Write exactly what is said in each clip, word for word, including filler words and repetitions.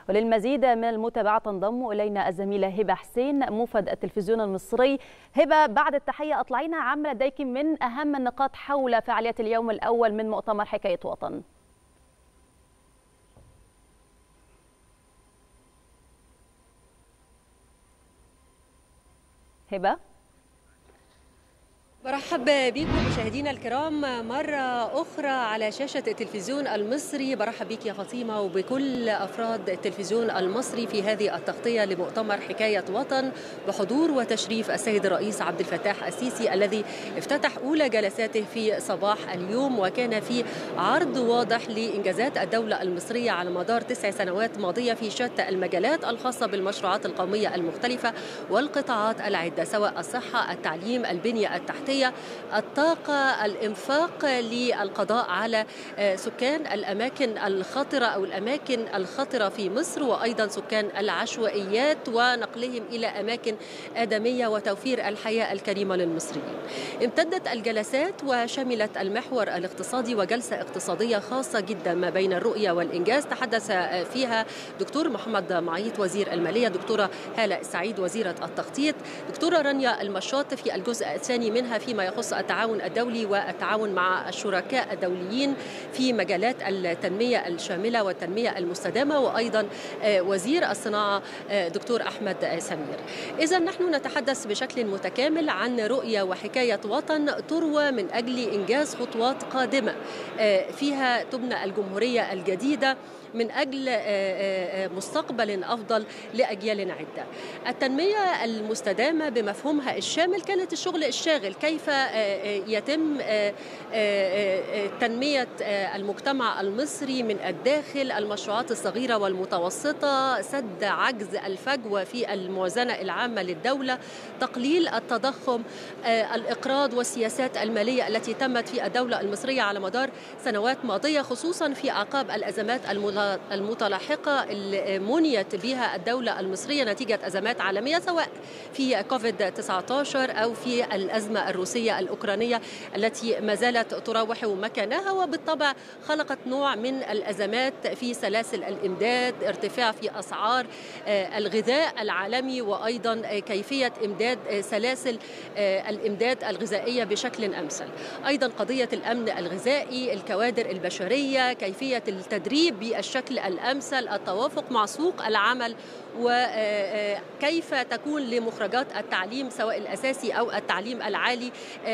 وللمزيد من المتابعة تنضم إلينا الزميلة هبة حسين موفد التلفزيون المصري. هبة، بعد التحية أطلعينا عما لديك من أهم النقاط حول فعاليات اليوم الأول من مؤتمر حكاية وطن. هبة، برحب بكم مشاهدينا الكرام مرة أخرى على شاشة التلفزيون المصري. برحب بك يا فاطمة وبكل أفراد التلفزيون المصري في هذه التغطية لمؤتمر حكاية وطن بحضور وتشريف السيد الرئيس عبد الفتاح السيسي الذي افتتح أولى جلساته في صباح اليوم، وكان في عرض واضح لإنجازات الدولة المصرية على مدار تسع سنوات ماضية في شتى المجالات الخاصة بالمشروعات القومية المختلفة والقطاعات العدة، سواء الصحة، التعليم، البنية التحتية، الطاقة، الإنفاق للقضاء على سكان الأماكن الخطرة أو الأماكن الخطرة في مصر، وأيضا سكان العشوائيات ونقلهم إلى أماكن آدمية وتوفير الحياة الكريمة للمصريين. امتدت الجلسات وشملت المحور الاقتصادي وجلسة اقتصادية خاصة جدا ما بين الرؤية والإنجاز، تحدث فيها دكتور محمد معيط وزير المالية، دكتورة هالة السعيد وزيرة التخطيط، دكتورة رانيا المشاط في الجزء الثاني منها فيما يخص التعاون الدولي والتعاون مع الشركاء الدوليين في مجالات التنمية الشاملة والتنمية المستدامة، وأيضا وزير الصناعة دكتور أحمد سمير. إذا نحن نتحدث بشكل متكامل عن رؤية وحكاية وطن تروى من أجل إنجاز خطوات قادمة فيها تبنى الجمهورية الجديدة من أجل مستقبل أفضل لأجيال عدة. التنمية المستدامة بمفهومها الشامل كانت الشغل الشاغل، كيف يتم تنمية المجتمع المصري من الداخل، المشروعات الصغيرة والمتوسطة، سد عجز الفجوة في الموازنة العامة للدولة، تقليل التضخم، الإقراض والسياسات المالية التي تمت في الدولة المصرية على مدار سنوات ماضية، خصوصا في أعقاب الأزمات المتلاحقة اللي منيت بها الدولة المصرية نتيجة أزمات عالمية، سواء في كوفيد تسعة عشر أو في الأزمة الروسية الأوكرانية التي ما زالت تراوح مكانها، وبالطبع خلقت نوع من الأزمات في سلاسل الإمداد، ارتفاع في أسعار الغذاء العالمي، وأيضا كيفية إمداد سلاسل الإمداد الغذائية بشكل أمثل. أيضا قضية الأمن الغذائي، الكوادر البشرية، كيفية التدريب بالشكل الأمثل، التوافق مع سوق العمل، وكيف تكون لمخرجات التعليم سواء الأساسي أو التعليم العالي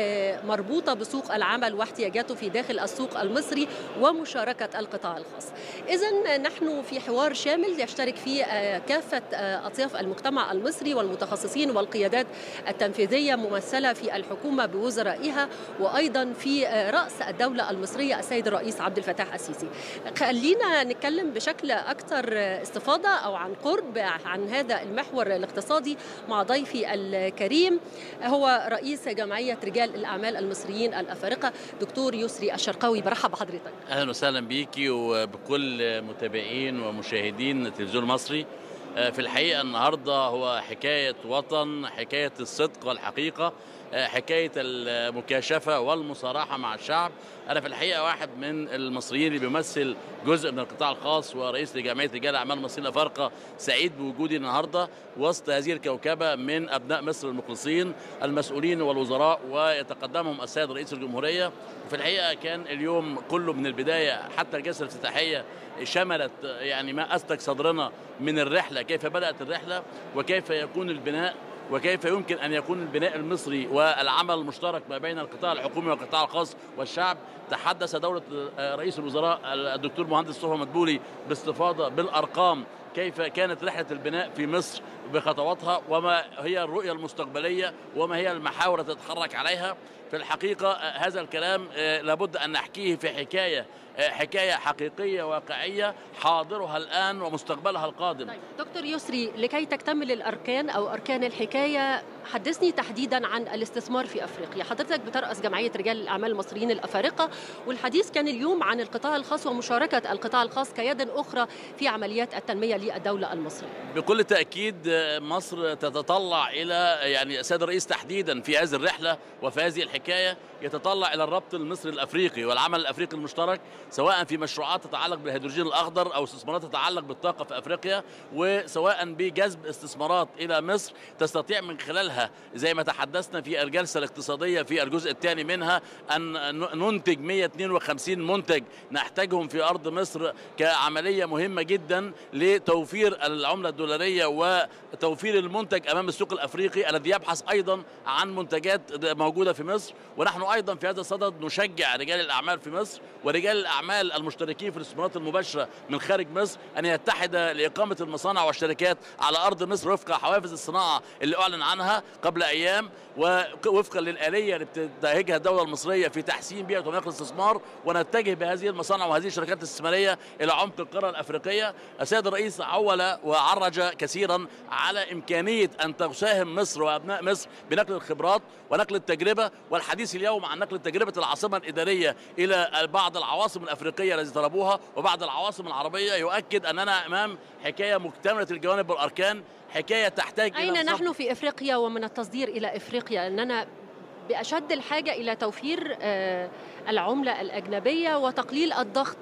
مربوطة بسوق العمل واحتياجاته في داخل السوق المصري، ومشاركة القطاع الخاص. إذن نحن في حوار شامل يشترك فيه كافة أطياف المجتمع المصري والمتخصصين والقيادات التنفيذية ممثلة في الحكومة بوزرائها، وأيضا في رأس الدولة المصرية السيد الرئيس عبد الفتاح السيسي. خلينا نتكلم بشكل أكثر استفاضة أو عن قرب عن هذا المحور الاقتصادي مع ضيفي الكريم، هو رئيس جمعية رجال الأعمال المصريين الأفارقة دكتور يسري الشرقاوي. برحب بحضرتك. أهلا وسهلا بيكي وبكل متابعين ومشاهدين التلفزيون المصري. في الحقيقة النهاردة هو حكاية وطن، حكاية الصدق والحقيقة، حكاية المكاشفة والمصارحة مع الشعب. أنا في الحقيقة واحد من المصريين اللي بيمثل جزء من القطاع الخاص ورئيس لجمعية رجال الأعمال المصريين الأفارقة، سعيد بوجودي النهاردة وسط هذه الكوكبة من أبناء مصر المخلصين المسؤولين والوزراء، ويتقدمهم السيد رئيس الجمهورية. في الحقيقة كان اليوم كله من البداية حتى الجلسة الافتتاحية شملت يعني ما أسلك صدرنا من الرحلة، كيف بدأت الرحلة وكيف يكون البناء وكيف يمكن أن يكون البناء المصري والعمل المشترك ما بين القطاع الحكومي والقطاع الخاص والشعب. تحدث دولة رئيس الوزراء الدكتور مهندس صفا مدبولي باستفاضة بالأرقام كيف كانت رحلة البناء في مصر بخطواتها، وما هي الرؤية المستقبلية وما هي المحاور التي تتحرك عليها. في الحقيقة هذا الكلام لابد أن نحكيه في حكاية حكاية حقيقية واقعية، حاضرها الآن ومستقبلها القادم. طيب دكتور يسري، لكي تكتمل الأركان أو أركان الحكاية، حدثني تحديدا عن الاستثمار في أفريقيا. حضرتك بترأس جمعية رجال الأعمال المصريين الأفارقة، والحديث كان اليوم عن القطاع الخاص ومشاركة القطاع الخاص كيد أخرى في عمليات التنمية للدولة المصرية. بكل تأكيد مصر تتطلع إلى، يعني السيد الرئيس تحديدا في هذه الرحلة وفي هذه الحكاية يتطلع إلى الربط المصري الأفريقي والعمل الأفريقي المشترك سواء في مشروعات تتعلق بالهيدروجين الأخضر أو استثمارات تتعلق بالطاقة في أفريقيا، وسواء بجذب استثمارات إلى مصر تستطيع من خلالها زي ما تحدثنا في الجلسة الاقتصادية في الجزء الثاني منها أن ننتج مئة واثنين وخمسين منتج نحتاجهم في أرض مصر كعملية مهمة جدا لتوفير العملة الدولارية وتوفير المنتج أمام السوق الأفريقي الذي يبحث أيضا عن منتجات موجودة في مصر. ونحن أيضا في هذا الصدد نشجع رجال الأعمال في مصر ورجال الأعمال المشتركين في الاستثمارات المباشرة من خارج مصر أن يتحد لإقامة المصانع والشركات على أرض مصر وفق حوافز الصناعة اللي أعلن عنها قبل أيام، ووفقا للآلية اللي بتنتهجها الدولة المصرية في تحسين بيئة ومناخ الاستثمار، ونتجه بهذه المصانع وهذه الشركات الاستثمارية إلى عمق القارة الأفريقية. السيد الرئيس عول وعرج كثيرا على إمكانية أن تساهم مصر وأبناء مصر بنقل الخبرات ونقل التجربة، والحديث اليوم عن نقل تجربة العاصمة الإدارية إلى بعض العواصم الأفريقية التي طلبوها وبعض العواصم العربية يؤكد أننا أمام حكاية مكتملة الجوانب والأركان، حكاية تحتاج أين إلى نحن في إفريقيا ومن التصدير إلى إفريقيا؟ أننا بأشد الحاجة إلى توفير العملة الأجنبية وتقليل الضغط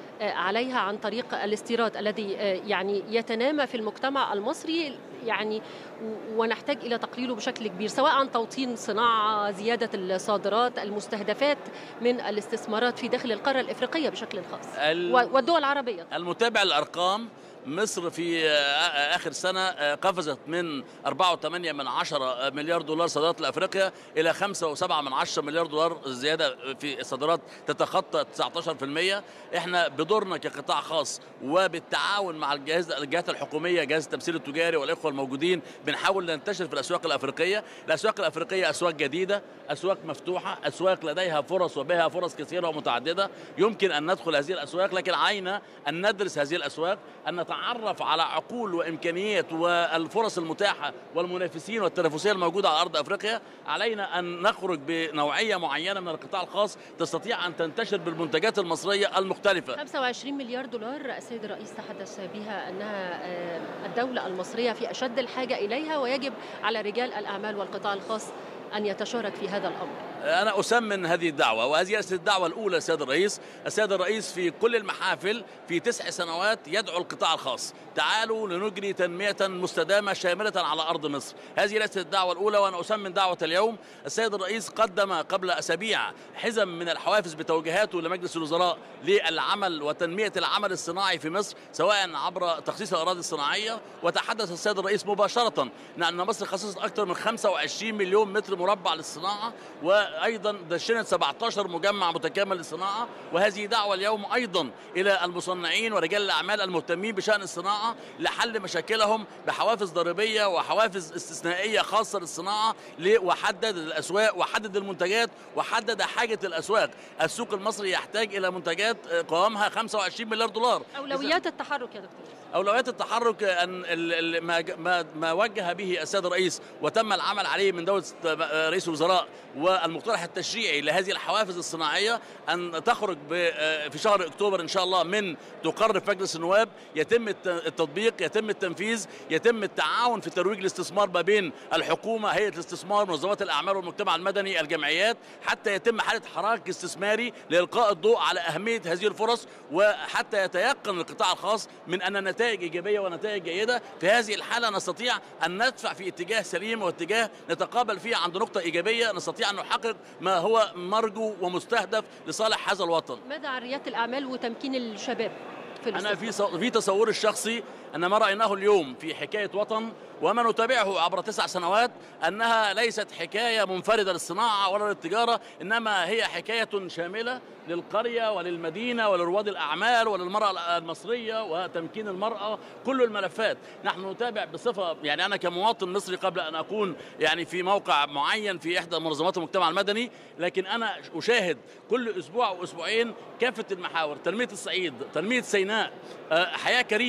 عليها عن طريق الاستيراد الذي يعني يتنامى في المجتمع المصري، يعني ونحتاج إلى تقليله بشكل كبير، سواء توطين صناعة، زيادة الصادرات، المستهدفات من الاستثمارات في داخل القارة الإفريقية بشكل خاص والدول العربية. المتابع الأرقام، مصر في آخر سنة قفزت من أربعة فاصلة ثمانية مليار دولار صادرات لأفريقيا إلى خمسة فاصلة سبعة مليار دولار زيادة في الصادرات تتخطى تسعة عشر بالمئة. احنا بدورنا كقطاع خاص وبالتعاون مع الجهاز الجهات الحكومية، جهاز التمثيل التجاري والإخوة الموجودين، بنحاول ننتشر في الأسواق الأفريقية. الأسواق الأفريقية أسواق جديدة، أسواق مفتوحة، أسواق لديها فرص وبها فرص كثيرة ومتعددة، يمكن أن ندخل هذه الأسواق، لكن علينا أن ندرس هذه الأسواق، أن نتعرف على عقول وإمكانيات والفرص المتاحة والمنافسين والتنافسية الموجودة على أرض أفريقيا. علينا أن نخرج بنوعية معينة من القطاع الخاص تستطيع أن تنتشر بالمنتجات المصرية المختلفة. خمسة وعشرين مليار دولار السيد الرئيس تحدث بها أنها الدولة المصرية في أشد الحاجة إليها، ويجب على رجال الأعمال والقطاع الخاص أن يتشارك في هذا الأمر. أنا أسمن هذه الدعوة، وهذه ليست الدعوة الأولى. السيد الرئيس السيد الرئيس في كل المحافل في تسع سنوات يدعو القطاع الخاص: تعالوا لنجري تنمية مستدامة شاملة على أرض مصر. هذه ليست الدعوة الأولى، وأنا أسمن دعوة اليوم. السيد الرئيس قدم قبل أسابيع حزم من الحوافز بتوجيهاته لمجلس الوزراء للعمل وتنمية العمل الصناعي في مصر، سواء عبر تخصيص الأراضي الصناعية. وتحدث السيد الرئيس مباشرة أن مصر خصصت أكثر من خمسة وعشرين مليون متر مربع للصناعة، وأيضا دشنت سبعة عشر مجمع متكامل للصناعة. وهذه دعوة اليوم أيضا إلى المصنعين ورجال الأعمال المهتمين بشأن الصناعة لحل مشاكلهم بحوافز ضريبية وحوافز استثنائية خاصة للصناعة، وحدد الأسواق وحدد المنتجات وحدد حاجة الأسواق. السوق المصري يحتاج إلى منتجات قوامها خمسة وعشرين مليار دولار. أولويات التحرك يا دكتور. أولويات التحرك أن ما ما وجه به السيد الرئيس وتم العمل عليه من دولة رئيس الوزراء والمقترح التشريعي لهذه الحوافز الصناعية أن تخرج في شهر أكتوبر إن شاء الله من تقرر في مجلس النواب، يتم التطبيق، يتم التنفيذ، يتم التعاون في ترويج الاستثمار ما بين الحكومة، هيئة الاستثمار، منظمات الأعمال والمجتمع المدني، الجمعيات، حتى يتم حالة حراك استثماري لإلقاء الضوء على أهمية هذه الفرص، وحتى يتيقن القطاع الخاص من أن نتائج إيجابية ونتائج جيدة. في هذه الحالة نستطيع أن ندفع في اتجاه سليم واتجاه نتقابل فيه عند نقطة إيجابية، نستطيع أن نحقق ما هو مرجو ومستهدف لصالح هذا الوطن. ماذا عن ريادة الأعمال وتمكين الشباب في أنا في في تصوري الشخصي أن ما رأيناه اليوم في حكاية وطن وما نتابعه عبر تسع سنوات أنها ليست حكاية منفردة للصناعة ولا للتجارة، إنما هي حكاية شاملة للقرية وللمدينة ولرواد الأعمال وللمرأة المصرية وتمكين المرأة، كل الملفات. نحن نتابع بصفة، يعني أنا كمواطن مصري قبل أن أكون يعني في موقع معين في إحدى منظمات المجتمع المدني، لكن أنا أشاهد كل أسبوع وأسبوعين كافة المحاور: تنمية الصعيد، تنمية سيناء، حياة كريمة،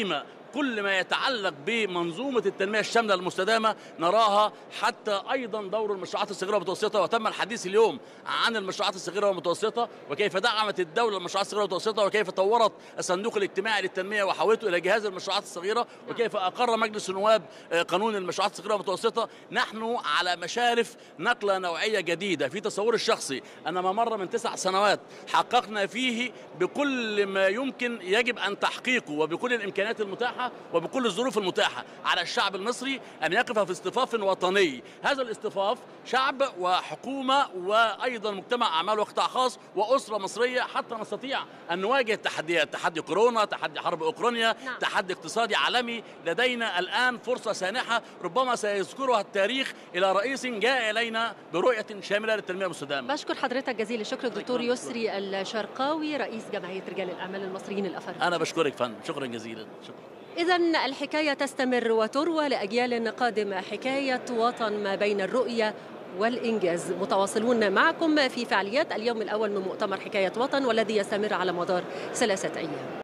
كل ما يتعلق بمنظومة التنمية الشاملة المستدامة نراها، حتى أيضا دور المشروعات الصغيرة والمتوسطة. وتم الحديث اليوم عن المشروعات الصغيرة والمتوسطة وكيف دعمت الدولة المشروعات الصغيرة والمتوسطة، وكيف طورت الصندوق الاجتماعي للتنمية وحولته إلى جهاز المشروعات الصغيرة، وكيف أقر مجلس النواب قانون المشروعات الصغيرة والمتوسطة. نحن على مشارف نقلة نوعية جديدة. في تصوري الشخصي أن ما مر من تسع سنوات حققنا فيه بكل ما يمكن يجب أن تحقيقه، وبكل الإمكانيات المتاحة وبكل الظروف المتاحة على الشعب المصري أن يقف في اصطفاف وطني. هذا الاصطفاف شعب وحكومة وأيضا مجتمع أعمال وقطاع خاص وأسرة مصرية، حتى نستطيع أن نواجه التحديات، تحدي كورونا، تحدي حرب أوكرانيا، نعم. تحدي اقتصادي عالمي. لدينا الآن فرصة سانحة ربما سيذكرها التاريخ إلى رئيس جاء إلينا برؤية شاملة للتنمية المستدامة. بشكر حضرتك جزيل الشكر الدكتور يسري الشرقاوي رئيس جمعية رجال الأعمال المصريين الأفارقة. أنا بشكرك فندم، شكرا جزيلا. شكرا. إذن الحكاية تستمر وتروى لأجيال قادمة، حكاية وطن ما بين الرؤية والإنجاز. متواصلون معكم في فعاليات اليوم الأول من مؤتمر حكاية وطن، والذي يستمر على مدار ثلاثة أيام.